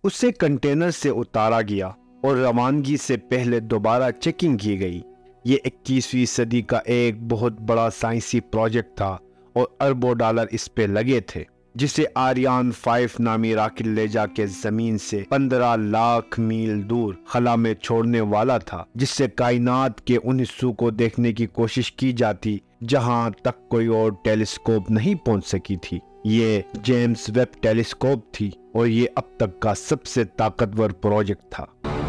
اسے کنٹینر سے اتارا گیا اور روانگی سے پہلے دوبارہ چیکنگ کی گئی۔ یہ 21ویں صدی کا ایک بہت بڑا سائنسی پروجیکٹ تھا اور اربوں ڈالر اس پہ لگے تھے، جسے آریان 5 نامی راکٹ لے جا کے زمین سے 15 لاکھ میل دور خلا میں چھوڑنے والا تھا، جس سے کائنات کے ان حصوں کو دیکھنے کی کوشش کی جاتی جہاں تک کوئی اور ٹیلیسکوپ نہیں پہنچ سکی تھی۔ یہ جیمز ویب ٹیلیسکوپ تھی اور یہ اب تک کا سب سے طاقتور پروجیکٹ تھا۔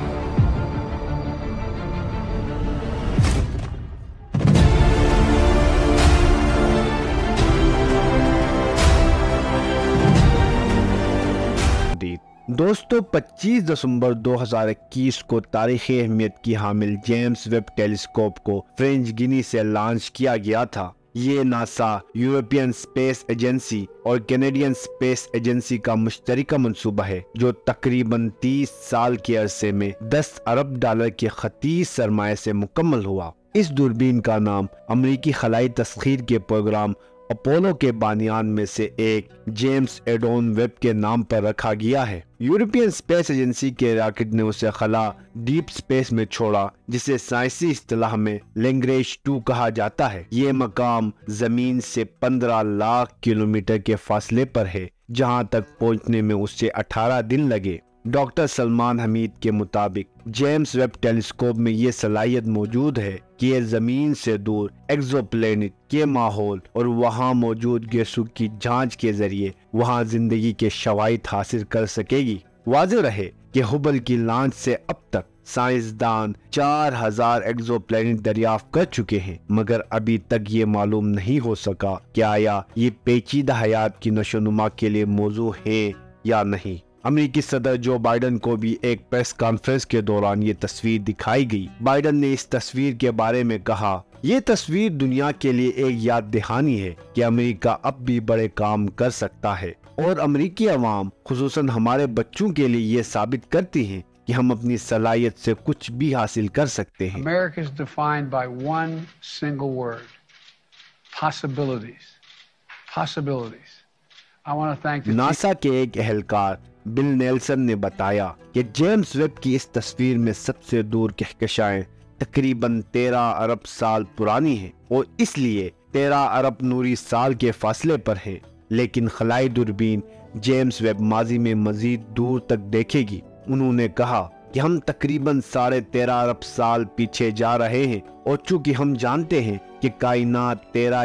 دوستو، 25 دسمبر 2021 کو تاریخی اہمیت کی حامل جیمز ویب ٹیلیسکوپ کو فرینچ گینی سے لانچ کیا گیا تھا۔ یہ ناسا، یورپین اسپیس ایجنسی اور کینیڈین اسپیس ایجنسی کا مشترکہ منصوبہ ہے، جو تقریباً 30 سال کے عرصے میں 10 ارب ڈالر کے خطیر سرمایہ سے مکمل ہوا۔ اس دوربین کا نام امریکی خلائی تسخیر کے پروگرام اپولو کے بانیان میں سے ایک جیمز ایڈون ویب کے نام پر رکھا گیا ہے۔ یورپین اسپیس ایجنسی کے راکٹ نے اسے خلا ڈیپ اسپیس میں چھوڑا، جسے سائنسی اصطلاح میں لینگریج 2 کہا جاتا ہے۔ یہ مقام زمین سے 15 لاکھ کلومیٹر کے فاصلے پر ہے، جہاں تک پہنچنے میں اسے 18 دن لگے۔ ڈاکٹر سلمان حمید کے مطابق جیمز ویب ٹیلیسکوپ میں یہ صلاحیت موجود ہے کہ یہ زمین سے دور ایکزو پلینٹ کے ماحول اور وہاں موجود گیسوں کی جانچ کے ذریعے وہاں زندگی کے شواہد حاصل کر سکے گی۔ واضح رہے کہ ہبل کی لانچ سے اب تک سائنسدان 4000 ایکزو پلینٹ دریافت کر چکے ہیں، مگر ابھی تک یہ معلوم نہیں ہو سکا کہ آیا یہ پیچیدہ حیات کی نشو و نما کے لیے موضوع ہے یا نہیں۔ امریکی صدر جو بائیڈن کو بھی ایک پریس کانفرنس کے دوران یہ تصویر دکھائی گئی۔ بائیڈن نے اس تصویر کے بارے میں کہا، یہ تصویر دنیا کے لیے ایک یاد دہانی ہے کہ امریکہ اب بھی بڑے کام کر سکتا ہے، اور امریکی عوام خصوصاً ہمارے بچوں کے لیے یہ ثابت کرتی ہیں کہ ہم اپنی صلاحیت سے کچھ بھی حاصل کر سکتے ہیں۔ America is defined by one single word: possibilities. Possibilities. I want to thank the NASA کے ایک اہلکار بل نیلسن نے بتایا کہ جیمز ویب کی اس تصویر میں سب سے دور کہکشائیں تقریباً 13 ارب سال پرانی ہیں اور اس لیے 13 ارب نوری سال کے فاصلے پر ہیں، لیکن خلائی دوربین جیمز ویب ماضی میں مزید دور تک دیکھے گی۔ انہوں نے کہا کہ ہم تقریباً 13.5 ارب سال پیچھے جا رہے ہیں، اور چونکہ ہم جانتے ہیں کہ کائنات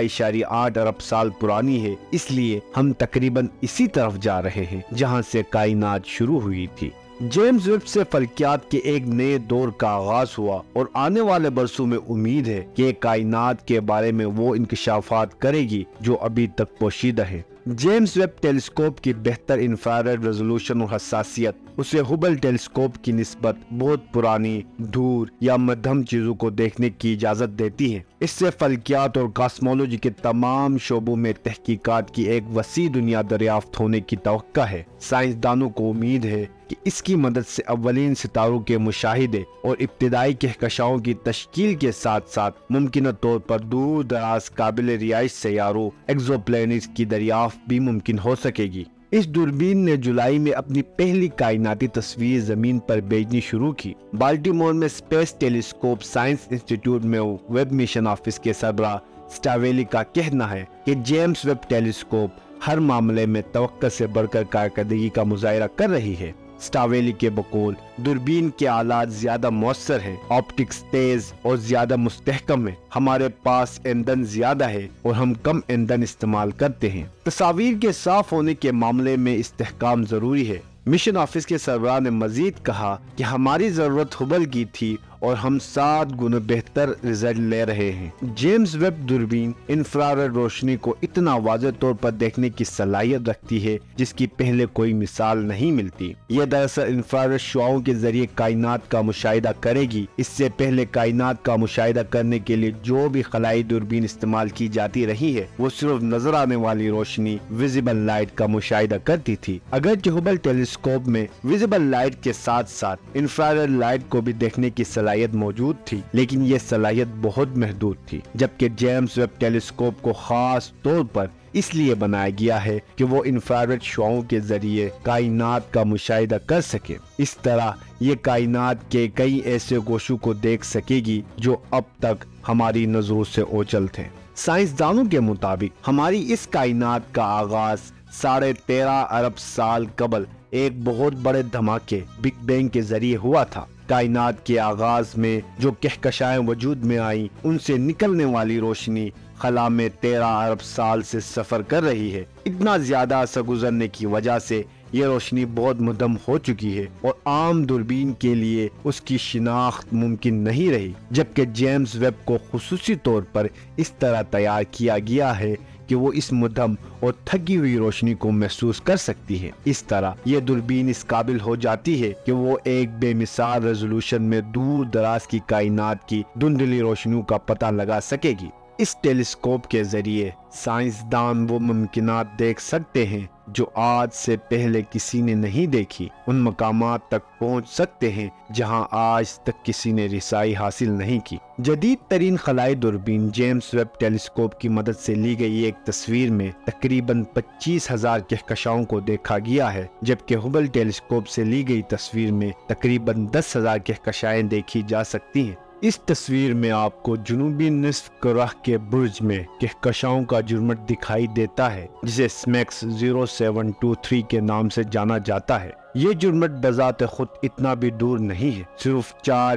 13.8 ارب سال پرانی ہے، اس لیے ہم تقریباً اسی طرف جا رہے ہیں جہاں سے کائنات شروع ہوئی تھی۔ جیمز ویب سے فلکیات کے ایک نئے دور کا آغاز ہوا، اور آنے والے برسوں میں امید ہے کہ کائنات کے بارے میں وہ انکشافات کرے گی جو ابھی تک پوشیدہ ہیں۔ جیمز ویب ٹیلیسکوپ کی بہتر انفرارڈ ریزولوشن اور حساسیت اسے ہبل ٹیلیسکوپ کی نسبت بہت پرانی، دور یا مدھم چیزوں کو دیکھنے کی اجازت دیتی ہے۔ اس سے فلکیات اور کاسمولوجی کے تمام شعبوں میں تحقیقات کی ایک وسیع دنیا دریافت ہونے کی توقع ہے۔ سائنسدانوں کو امید ہے کہ اس کی مدد سے اولین ستاروں کے مشاہدے اور ابتدائی کہکشاؤں کی تشکیل کے ساتھ ساتھ ممکنہ طور پر دور دراز قابل رہائش سیاروں ایکزو پلینٹس کی دریافت بھی ممکن ہو سکے گی۔ اس دوربین نے جولائی میں اپنی پہلی کائناتی تصویر زمین پر بھیجنی شروع کی۔ بالٹیمور میں اسپیس ٹیلیسکوپ سائنس انسٹی ٹیوٹ میں ویب مشن آفس کے سربراہ سٹاویلی کا کہنا ہے کہ جیمز ویب ٹیلیسکوپ ہر معاملے میں توقع سے بڑھ کر کارکردگی کا مظاہرہ کر رہی ہے۔ سٹاویلی کے بقول دوربین کے آلات زیادہ مؤثر ہیں، آپٹکس تیز اور زیادہ مستحکم ہیں، ہمارے پاس ایندھن زیادہ ہے اور ہم کم ایندھن استعمال کرتے ہیں۔ تصاویر کے صاف ہونے کے معاملے میں استحکام ضروری ہے۔ مشن آفس کے سربراہ نے مزید کہا کہ ہماری ضرورت ہبل کی تھی اور ہم 7 گنا بہتر رزلٹ لے رہے ہیں۔ جیمز ویب دوربین انفرارڈ روشنی کو اتنا واضح طور پر دیکھنے کی صلاحیت رکھتی ہے جس کی پہلے کوئی مثال نہیں ملتی۔ یہ دراصل انفرارڈ شعاعوں کے ذریعے کائنات کا مشاہدہ کرے گی۔ اس سے پہلے کائنات کا مشاہدہ کرنے کے لیے جو بھی خلائی دوربین استعمال کی جاتی رہی ہے وہ صرف نظر آنے والی روشنی ویزیبل لائٹ کا مشاہدہ کرتی تھی۔ اگرچہ ہبل ٹیلیسکوپ میں ویزیبل لائٹ کے ساتھ ساتھ انفرارڈ لائٹ کو بھی دیکھنے کی صلاحیت صلاحیت موجود تھی، لیکن یہ صلاحیت بہت محدود تھی، جبکہ جیمز ویب ٹیلیسکوپ کو خاص طور پر اس لیے بنایا گیا ہے کہ وہ انفراریڈ شعاعوں کے ذریعے کائنات کا مشاہدہ کر سکے۔ اس طرح یہ کائنات کے کئی ایسے گوشوں کو دیکھ سکے گی جو اب تک ہماری نظروں سے اوجھل تھے۔ سائنسدانوں کے مطابق ہماری اس کائنات کا آغاز 13.5 ارب سال قبل ایک بہت بڑے دھماکے بگ بینگ کے ذریعے ہوا تھا۔ کائنات کے آغاز میں جو کہکشائیں وجود میں آئیں، ان سے نکلنے والی روشنی خلا میں 13 ارب سال سے سفر کر رہی ہے۔ اتنا زیادہ عرصہ گزرنے کی وجہ سے یہ روشنی بہت مدھم ہو چکی ہے اور عام دوربین کے لیے اس کی شناخت ممکن نہیں رہی، جبکہ جیمز ویب کو خصوصی طور پر اس طرح تیار کیا گیا ہے کہ وہ اس مدھم اور تھکی ہوئی روشنی کو محسوس کر سکتی ہے۔ اس طرح یہ دوربین اس قابل ہو جاتی ہے کہ وہ ایک بے مثال ریزولوشن میں دور دراز کی کائنات کی دھندلی روشنیوں کا پتہ لگا سکے گی۔ اس ٹیلیسکوپ کے ذریعے سائنسدان وہ ممکنات دیکھ سکتے ہیں جو آج سے پہلے کسی نے نہیں دیکھی، ان مقامات تک پہنچ سکتے ہیں جہاں آج تک کسی نے رسائی حاصل نہیں کی۔ جدید ترین خلائی دوربین جیمز ویب ٹیلیسکوپ کی مدد سے لی گئی ایک تصویر میں تقریباً 25,000 کہکشاؤں کو دیکھا گیا ہے، جبکہ ہبل ٹیلیسکوپ سے لی گئی تصویر میں تقریباً 10,000 کہکشائیں دیکھی جا سکتی ہیں۔ اس تصویر میں آپ کو جنوبی نصف کرہ کے برج میں کہکشاؤں کا جرمٹ دکھائی دیتا ہے، جسے سمیکس 0723 کے نام سے جانا جاتا ہے۔ یہ جرمٹ بذات خود اتنا بھی دور نہیں ہے، صرف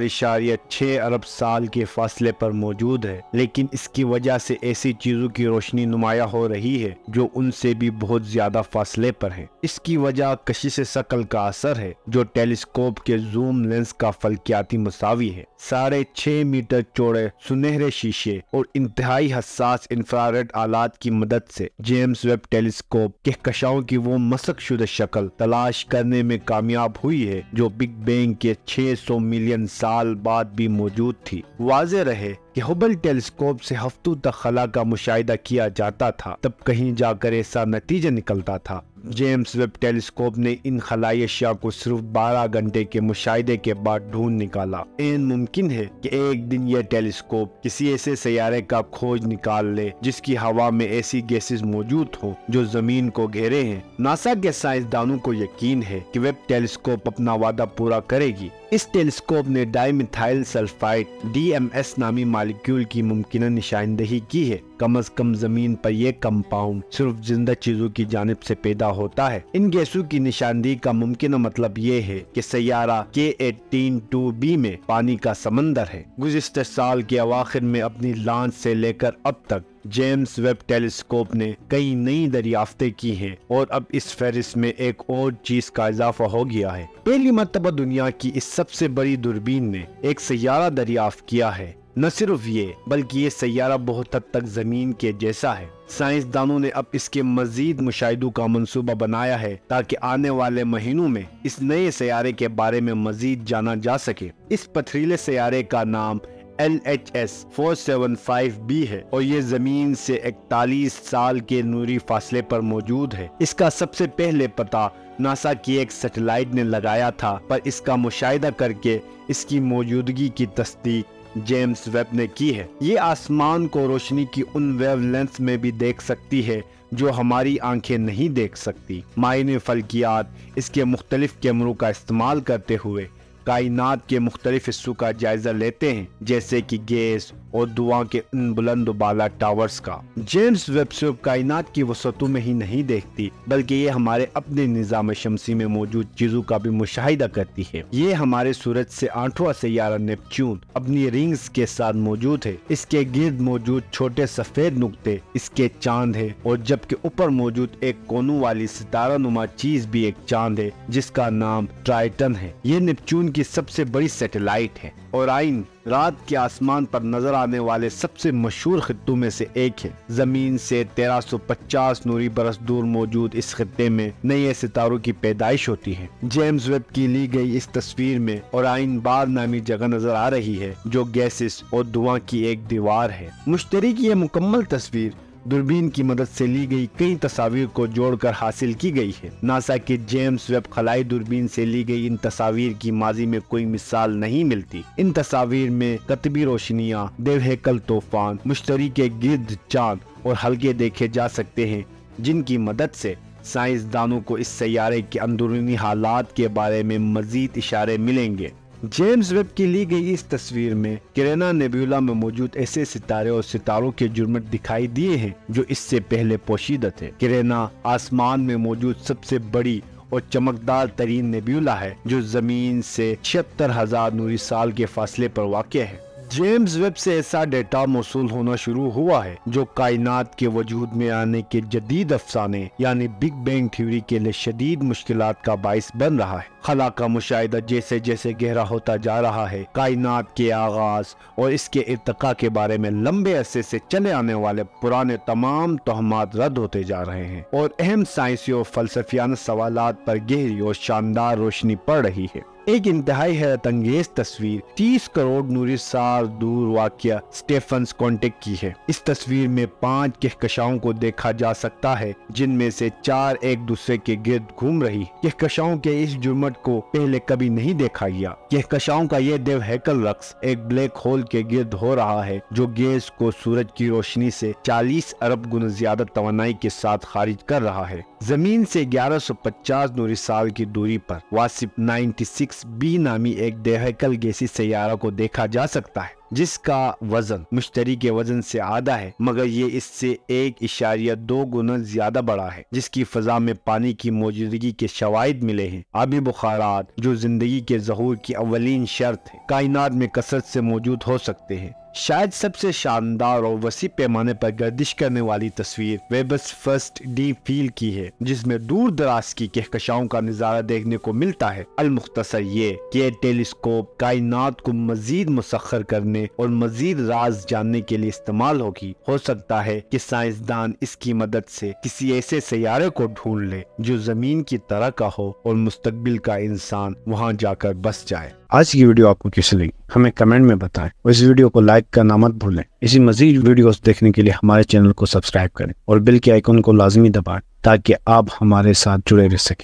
4.6 ارب سال کے فاصلے پر موجود ہے، لیکن اس کی وجہ سے ایسی چیزوں کی روشنی نمایاں ہو رہی ہے جو ان سے بھی بہت زیادہ فاصلے پر ہیں۔ اس کی وجہ کشش ثقل کا اثر ہے جو ٹیلیسکوپ کے زوم لینس کا فلکیاتی مساوی ہے۔ 6.5 میٹر چوڑے سنہرے شیشے اور انتہائی حساس انفراریڈ آلات کی مدد سے جیمز ویب ٹیلیسکوپ کہکشاؤں کی وہ مسخ شدہ شکل تلاش کرنے میں کامیاب ہوئی ہے جو بگ بینگ کے 600 ملین سال بعد بھی موجود تھی۔ واضح رہے کہ ہبل ٹیلیسکوپ سے ہفتوں تک خلا کا مشاہدہ کیا جاتا تھا، تب کہیں جا کر ایسا نتیجہ نکلتا تھا۔ جیمز ویب ٹیلیسکوپ نے ان خلائی اشیاء کو صرف 12 گھنٹے کے مشاہدے کے بعد ڈھونڈ نکالا۔ ممکن ہے کہ ایک دن یہ ٹیلیسکوپ کسی ایسے سیارے کا کھوج نکال لے جس کی ہوا میں ایسی گیسز موجود ہوں جو زمین کو گھیرے ہیں۔ ناسا کے سائنسدانوں کو یقین ہے کہ ویب ٹیلیسکوپ اپنا وعدہ پورا کرے گی۔ اس ٹیلیسکوپ نے ڈائی میتھائل سلفائڈ DMS نامی مالیکیول کی ممکنہ نشاندہی کی ہے۔ کم از کم زمین پر یہ کمپاؤنڈ صرف زندہ چیزوں کی جانب سے پیدا ہوتا ہے۔ ان گیسوں کی نشاندہی کا ممکنہ مطلب یہ ہے کہ سیارہ K18-2b میں پانی کا سمندر ہے۔ گزشتہ سال کے اواخر میں اپنی لانچ سے لے کر اب تک جیمز ویب ٹیلیسکوپ نے کئی نئی دریافتیں کی ہیں اور اب اس فہرست میں ایک اور چیز کا اضافہ ہو گیا ہے۔ پہلی مرتبہ دنیا کی اس سب سے بڑی دوربین نے ایک سیارہ دریافت کیا ہے۔ نہ صرف یہ بلکہ یہ سیارہ بہت حد تک زمین کے جیسا ہے۔ سائنسدانوں نے اب اس کے مزید مشاہدوں کا منصوبہ بنایا ہے تاکہ آنے والے مہینوں میں اس نئے سیارے کے بارے میں مزید جانا جا سکے۔ اس پتھریلے سیارے کا نام LHS 475b ہے اور یہ زمین سے 41 سال کے نوری فاصلے پر موجود ہے۔ اس کا سب سے پہلے پتہ ناسا کی ایک سیٹلائٹ نے لگایا تھا، پر اس کا مشاہدہ کر کے اس کی موجودگی کی تصدیق جیمز ویب نے کی ہے۔ یہ آسمان کو روشنی کی ان ویو لینتھ میں بھی دیکھ سکتی ہے جو ہماری آنکھیں نہیں دیکھ سکتی۔ ماہرین فلکیات اس کے مختلف کیمروں کا استعمال کرتے ہوئے کائنات کے مختلف حصوں کا جائزہ لیتے ہیں، جیسے کہ گیس اور دھواں کے ان بلند و بالا ٹاورز کا۔ جیمز ویب صرف کائنات کی وسعتوں میں ہی نہیں دیکھتی بلکہ یہ ہمارے اپنے نظام شمسی میں موجود چیزوں کا بھی مشاہدہ کرتی ہے۔ یہ ہمارے سورج سے 8واں سیارہ نیپچون اپنی رنگز کے ساتھ موجود ہے۔ اس کے گرد موجود چھوٹے سفید نقطے اس کے چاند ہے، اور جبکہ اوپر موجود ایک کونوں والی ستارہ نما چیز بھی ایک چاند ہے جس کا نام ٹرائٹن ہے۔ یہ نیپچون کی سب سے بڑی سیٹلائٹ ہے۔ اورائن رات کے آسمان پر نظر آنے والے سب سے مشہور خطوں میں سے ایک ہے۔ زمین سے 1350 نوری برس دور موجود اس خطے میں نئے ستاروں کی پیدائش ہوتی ہے۔ جیمز ویب کی لی گئی اس تصویر میں اورائن بار نامی جگہ نظر آ رہی ہے جو گیسز اور دھواں کی ایک دیوار ہے۔ مشتری کی یہ مکمل تصویر دوربین کی مدد سے لی گئی کئی تصاویر کو جوڑ کر حاصل کی گئی ہے۔ ناسا کے جیمز ویب خلائی دوربین سے لی گئی ان تصاویر کی ماضی میں کوئی مثال نہیں ملتی۔ ان تصاویر میں قطبی روشنیاں، دیو ہیکل طوفان، مشتری کے گرد چاند اور حلقے دیکھے جا سکتے ہیں، جن کی مدد سے سائنسدانوں کو اس سیارے کے اندرونی حالات کے بارے میں مزید اشارے ملیں گے۔ جیمز ویب کی لی گئی اس تصویر میں کیرینا نیبیولا میں موجود ایسے ستارے اور ستاروں کے جرمٹ دکھائی دیے ہیں جو اس سے پہلے پوشیدہ تھے۔ کیرینا آسمان میں موجود سب سے بڑی اور چمکدار ترین نیبیولا ہے جو زمین سے 76,000 نوری سال کے فاصلے پر واقع ہے۔ جیمز ویب سے ایسا ڈیٹا موصول ہونا شروع ہوا ہے جو کائنات کے وجود میں آنے کے جدید افسانے یعنی بگ بینگ تھیوری کے لیے شدید مشکلات کا باعث بن رہا ہے۔ خلا کا مشاہدہ جیسے جیسے گہرا ہوتا جا رہا ہے، کائنات کے آغاز اور اس کے ارتقاء کے بارے میں لمبے عرصے سے چلے آنے والے پرانے تمام توہمات رد ہوتے جا رہے ہیں اور اہم سائنسی اور فلسفیانہ سوالات پر گہری اور شاندار روشنی پڑ رہی ہے۔ ایک انتہائی حیرت انگیز تصویر 30 کروڑ نوری سال دور واقع سٹیفنز کانٹیکٹ کی ہے۔ اس تصویر میں 5 کہکشاؤں کو دیکھا جا سکتا ہے جن میں سے 4 ایک دوسرے کے گرد گھوم رہی۔ کہکشاؤں کے اس جرمٹ کو پہلے کبھی نہیں دیکھا گیا۔ کہکشاؤں کا یہ دیو ہیکل رقص ایک بلیک ہول کے گرد ہو رہا ہے جو گیس کو سورج کی روشنی سے 40 ارب گنا زیادہ توانائی کے ساتھ خارج کر رہا ہے۔ زمین سے 1150 نوری سال کی دوری پر واسپ 96b نامی ایک دیو ہیکل گیسی سیارہ کو دیکھا جا سکتا ہے جس کا وزن مشتری کے وزن سے آدھا ہے، مگر یہ اس سے 1.2 گنا زیادہ بڑا ہے، جس کی فضا میں پانی کی موجودگی کے شواہد ملے ہیں۔ آبی بخارات جو زندگی کے ظہور کی اولین شرط ہے، کائنات میں کثرت سے موجود ہو سکتے ہیں۔ شاید سب سے شاندار اور وسیع پیمانے پر گردش کرنے والی تصویر ویبس فرسٹ ڈیپ فیلڈ کی ہے جس میں دور دراز کی کہکشاؤں کا نظارہ دیکھنے کو ملتا ہے۔ المختصر یہ کہ یہ ٹیلیسکوپ کائنات کو مزید مسخر کرنے اور مزید راز جاننے کے لیے استعمال ہوگی۔ ہو سکتا ہے کہ سائنسدان اس کی مدد سے کسی ایسے سیارے کو ڈھونڈ لے جو زمین کی طرح کا ہو اور مستقبل کا انسان وہاں جا کر بس جائے۔ آج کی ویڈیو آپ کو کیسی لگی ہمیں کمنٹ میں بتائیں اور اس ویڈیو کو لائک کرنا مت بھولیں۔ اسی مزید ویڈیوز دیکھنے کے لیے ہمارے چینل کو سبسکرائب کریں اور بیل کے آئیکن کو لازمی دبائیں تاکہ آپ ہمارے ساتھ جڑے رہ سکیں۔